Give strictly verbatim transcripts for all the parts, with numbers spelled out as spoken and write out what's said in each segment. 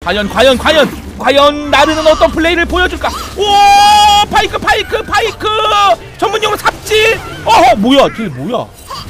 과연 과연 과연 과연 나르는 어떤 플레이를 보여줄까? 오 파이크 파이크 파이크 전문용어로 삽질. 어허 뭐야 딜 뭐야?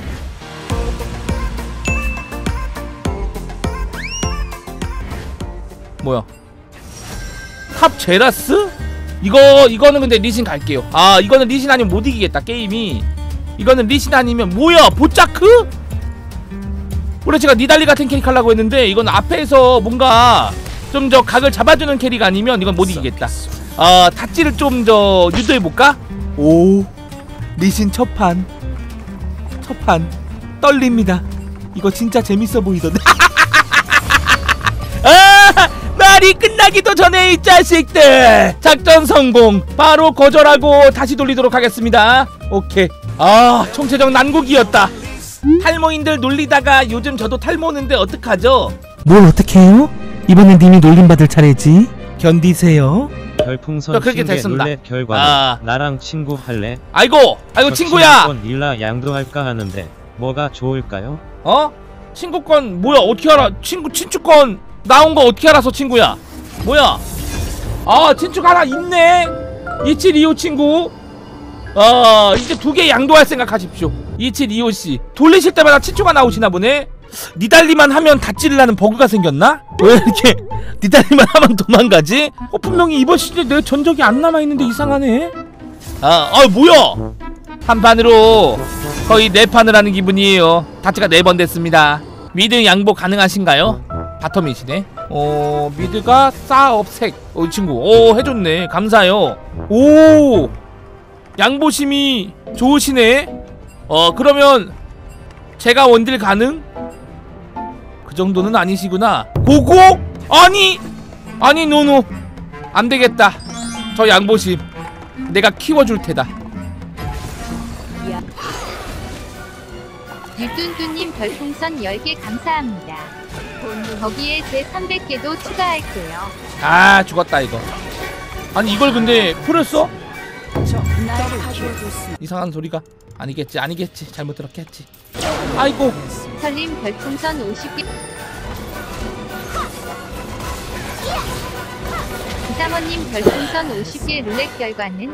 뭐야? 탑 제라스? 이거 이거는 근데 리신 갈게요. 아 이거는 리신 아니면 못 이기겠다 게임이. 이거는 리신 아니면 뭐야 보짜크? 원래 제가 니달리 같은 캐릭 하려고 했는데 이건 앞에서 뭔가 좀 저 각을 잡아주는 캐릭 아니면 이건 못 이기겠다. 어 닷지를 좀 저 유도해볼까? 오 리신 첫판 첫판 떨립니다. 이거 진짜 재밌어 보이던데. 아 말이 끝나기도 전에 이 자식들. 작전 성공. 바로 거절하고 다시 돌리도록 하겠습니다. 오케이. 아 총체적 난국이었다. 탈모인들 놀리다가 요즘 저도 탈모는데 어떡하죠? 뭘 어떡해요? 이번엔 님이 놀림받을 차례지. 견디세요. 별풍선 그렇게 신개 됐습니다. 룰렛 결과는 아. 나랑 친구 할래? 아이고 아이고 친구야. 친구권 일라 양도할까 하는데 뭐가 좋을까요? 어? 친구권 뭐야 어떻게 알아? 친구 친추권 나온 거 어떻게 알았어 친구야? 뭐야? 아 친추가 하나 있네. 이칠이오 친구. 어 이제 두 개 양도할 생각하십시오. 이칠이오씨 돌리실 때마다 친추가 나오시나 보네. 니달리만 하면 다찌르라는 버그가 생겼나? 왜 이렇게 니달리만 하면 도망가지? 어 분명히 이번 시즌에 내 전적이 안 남아있는데 이상하네. 아, 아 뭐야? 한 판으로 거의 네 판을 하는 기분이에요. 다치가 네 번 됐습니다. 미드 양보 가능하신가요? 바텀이시네. 어 미드가 싸업색. 어 이 친구 오 해줬네. 감사해요. 오 양보심이 좋으시네. 어 그러면 제가 원딜 가능? 그 정도는 아니시구나. 고고? 아니 아니 노노 안되겠다. 저 양보심 내가 키워줄 테다. 유뚠뚠님 별풍선 열 개 감사합니다. 거기에 제 삼백 개도 추가할게요. 아 죽었다 이거. 아니 이걸 근데 풀었어? 이상한 소리가 아니겠지 아니겠지 잘못 들었겠지. 아이고 설님 별풍선 오십 개. 이상원님 별풍선 오십 개 룰렛 결과는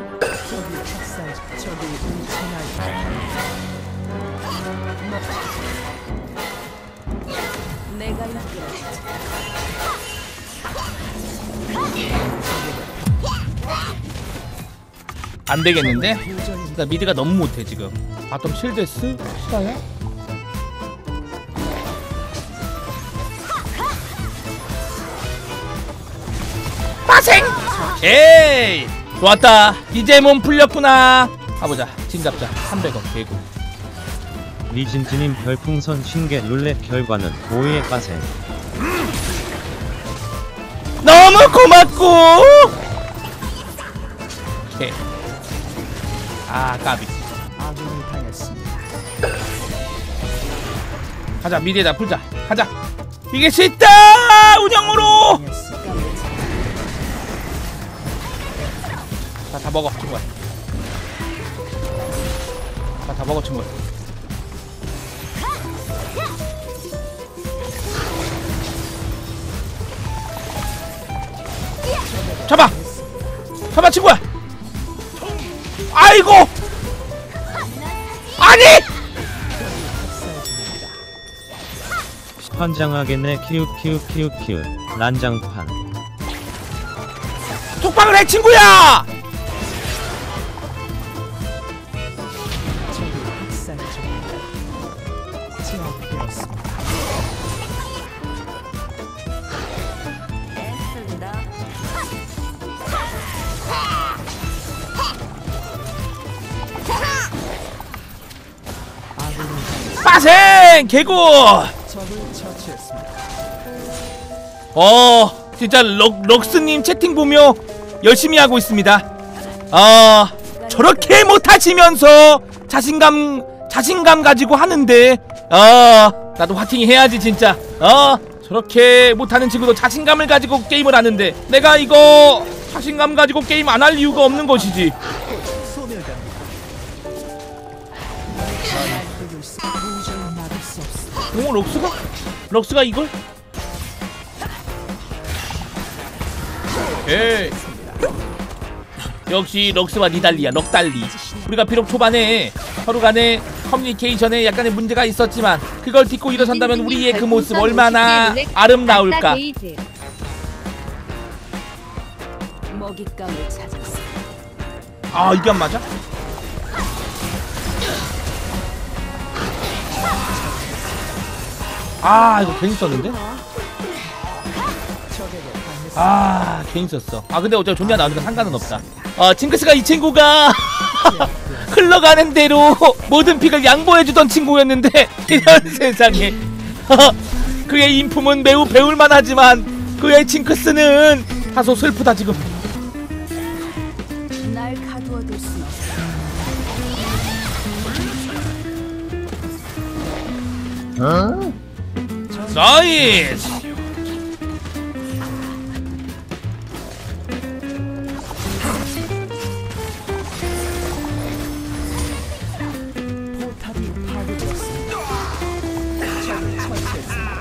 안되겠는데? 나 미드가 너무 못해 지금. 바텀 실데스? 실화야? 빠생! 에이 좋았다. 이제 몸 풀렸구나. 가보자. 진잡자 삼백 원 개구. 리진트님 별풍선 쉰개 룰렛 결과는 오의 빠생. 너무 고맙고. 오케이. 아 까비. 가자 미드에다 풀자. 가자. 이게 쉽다 운영으로. 다, 다 먹어 친구야. 다, 다 먹어 친구야. 잡아! 잡아 친구야! 아이고! 아니! 환장하겠네. 키읔 키읔 키읔 키읔 난장판. 톡방을 해 친구야! 빠생! 개구! 어 진짜 럭, 럭스님 채팅 보며 열심히 하고 있습니다. 어 저렇게 못하시면서 자신감 자신감 가지고 하는데 어 나도 화팅이 해야지 진짜. 어 저렇게 못하는 친구도 자신감을 가지고 게임을 하는데 내가 이거 자신감 가지고 게임 안 할 이유가 없는 것이지. 오 럭스가? 럭스가 이걸? 오케이. 역시 럭스와 니달리야, 럭달리. 우리가 비록 초반에 서로 간에 커뮤니케이션에 약간의 문제가 있었지만 그걸 딛고 일어선다면 우리의 그 모습 얼마나 아름다울까. 먹잇감을 찾았어. 아, 이게 안 맞아? 아, 이거 괜히 썼는데? 아, 괜히 썼어. 아, 근데 어차피 존냐 나오니까 상관은 없다. 어, 징크스가 이 친구가 흘러가는 대로 모든 픽을 양보해주던 친구였는데 이런 세상에 그의 인품은 매우 배울만하지만 그의 징크스는 다소 슬프다 지금. 날 가두어둘 순 없어. 나이스! 포탑이 파괴되었습니다. 적을 처치했습니다.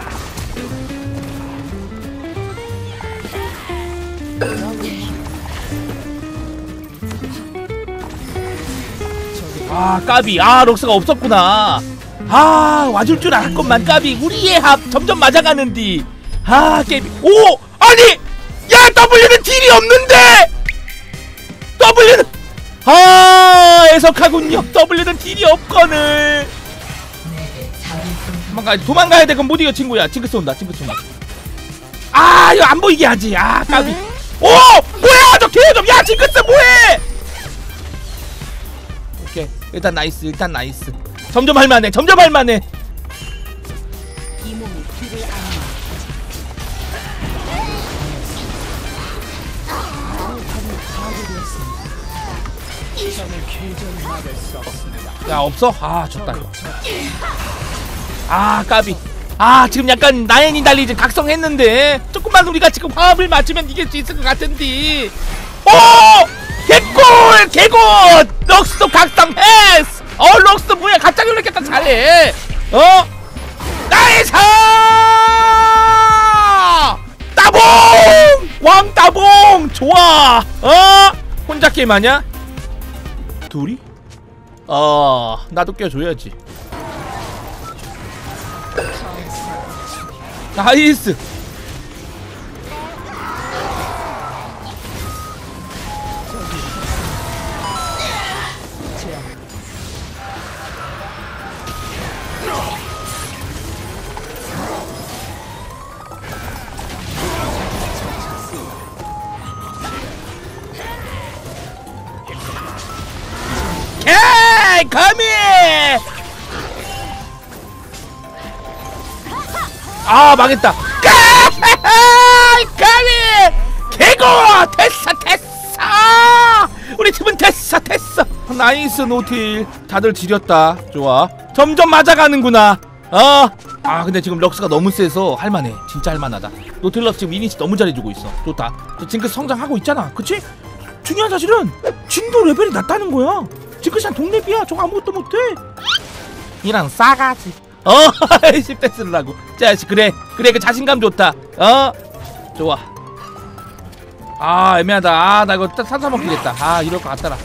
아, 까비. 아, 럭스가 없었구나. 아, 와줄 줄 알았건만. 까비. 우리의 합 점점 맞아가는디. 아, 게임. 오! 아니! 야, W는 딜이 없는데! W는 아, 애석하군요. W는 딜이 없거늘. 도망가, 도망가야 돼. 그럼 못 이겨, 친구야. 징크스 온다, 징크스 온다. 아, 이거 안 보이게 하지. 아, 까비. 오! 뭐야! 저 개좀. 야, 징크스 뭐해! 오케이. 일단 나이스, 일단 나이스. 점점 할만해, 점점 할만해. 이 몸이 길을 안내. 야, 없어? 아, 졌다. 아, 까비. 아, 지금 약간 나연이 달리 지금 각성했는데 조금만 우리가 지금 화합을 맞추면 이길 수 있을 것 같은데. 오! 개꿀! 개굿! 럭스도 각성했어! 어, 럭스도 뭐야? 갑자기 왜 이렇게 잘해? 어? 나이스! 따봉! 왕따봉! 좋아! 어? 혼자 게임하냐? 둘이? 어, 나도 껴줘야지. 나이스! 에이, 감히! 아, 망했다. 감히! 개고! 됐어, 됐어! 우리 팀은 됐어, 됐어! 나이스, 노틸. 다들 지렸다. 좋아. 점점 맞아가는구나. 어? 아, 근데 지금 럭스가 너무 세서 할만해. 진짜 할만하다. 노틸러스 지금 이니시 너무 잘해주고 있어. 좋다. 저 징크스 성장하고 있잖아. 그치? 중요한 사실은 진도 레벨이 낮다는 거야. 징크스한 동렙이야. 저거 아무것도 못해. 이랑 싸가지. 어, 십 대 쓰려고. 자식, 그래, 그래, 그 자신감 좋다. 어, 좋아. 아, 애매하다. 아, 나 이거 딱 산사 먹기겠다. 아, 이럴 것 같더라.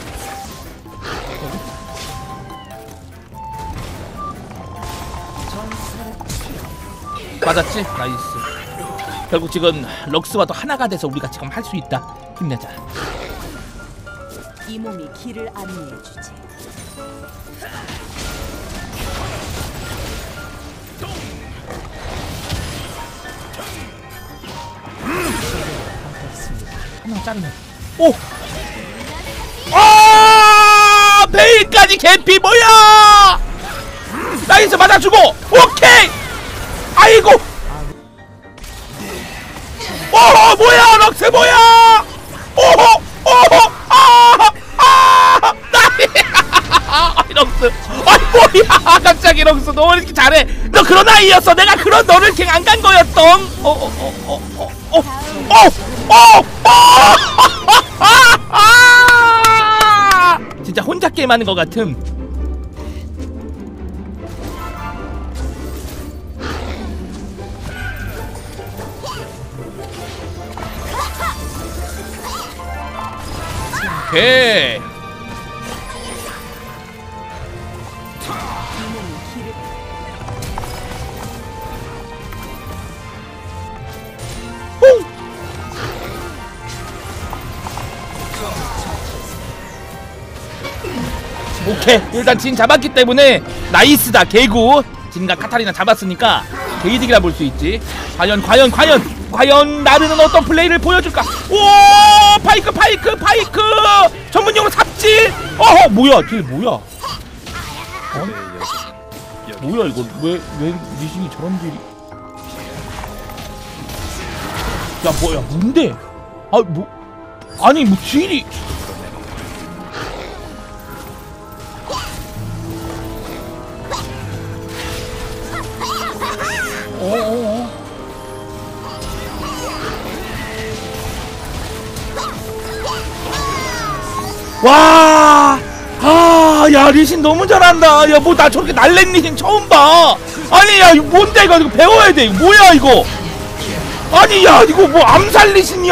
맞았지? 나이스. 결국 지금 럭스와도 하나가 돼서 우리가 지금 할 수 있다. 힘내자. 이 몸이 길을 안내해 주지. 하나 자르면. 오! 아! 베일까지 개피 뭐야! 나이스, 맞아주고. 오케이. 아이고. 오, 뭐야, 럭스 뭐야? 오호, 오호, 아, 아, 나, 럭스. 아이 뭐야, 갑자기 럭스. 너 왜 이렇게 잘해? 너 그런 아이였어. 내가 그런 너를 이렇게 안 간 거였던. 어, 어, 어, 어, 어, 어, 어, 어, 아! 진짜 혼자 게임하는 것 같음. 오케이. 이 몸이 길을 오케이. 일단 진 잡았기 때문에 나이스다. 개구. 진과 카타리나 잡았으니까 게이득이라 볼 수 있지. 과연 과연 과연 과연 나르는 어떤 플레이를 보여줄까? 오 파이크 파이크 파이크 전문용어로 삽질. 어허 뭐야 딜 뭐야? 어? 뭐야 이거 왜 왜 리신이 저런 딜이? 야 뭐야 뭔데? 아 뭐 아니 뭐 딜이 어어어 와! 아, 야, 리신 너무 잘한다. 야, 뭐 나 저렇게 날랜 리신 처음 봐. 아니, 야, 이거 뭔데 이거? 이거 배워야 돼. 이거 뭐야 이거? 아니, 야, 이거 뭐 암살 리신이야?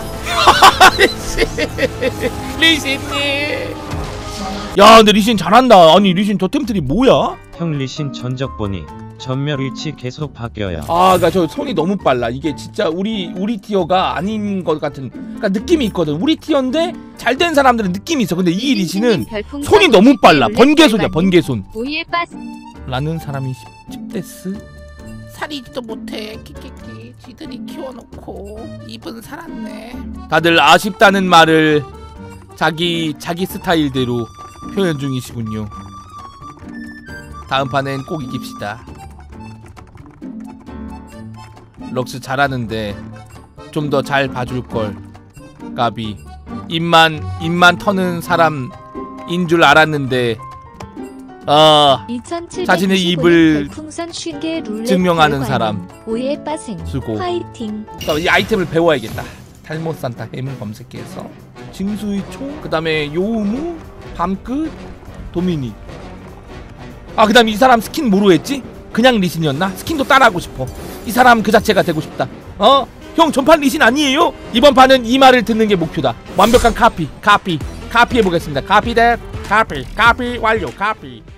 리신님. 야, 근데 리신 잘한다. 아니, 리신 저 템틀이 뭐야? 형 리신 전적 보니 전멸 위치 계속 바뀌어요. 아, 그러니까 저 손이 너무 빨라. 이게 진짜 우리 우리 티어가 아닌 것 같은, 그러니까 느낌이 있거든. 우리 티어인데 잘된 사람들은 느낌이 있어. 근데 이 리신은 손이 너무 빨라. 번개손이야, 번개손. 오이에 빠스. 라는 사람이 십 데스. 살이지도 못해. 키키키. 지들이 키워놓고 입은 살았네. 다들 아쉽다는 말을 자기 자기 스타일대로 표현 중이시군요. 다음 판엔 꼭 이깁시다. 럭스 잘하는데 좀 더 잘 봐줄걸. 까비. 입만 입만 터는 사람인 줄 알았는데 어 자신의 입을 증명하는 사람. 오해 빠생. 수고. 화이팅. 그다음에 이 아이템을 배워야겠다. 탈못 산타 햄을 검색해서 징수의 총, 그 다음에 요우무, 밤끝, 도미닉. 아, 그 다음에 이 사람 스킨 뭐로 했지? 그냥 리신이었나? 스킨도 따라하고 싶어. 이 사람 그 자체가 되고 싶다. 어? 형 전판 리신 아니에요? 이번 판은 이 말을 듣는 게 목표다. 완벽한 카피, 카피, 카피 해보겠습니다. 카피 대 카피, 카피 완료, 카피.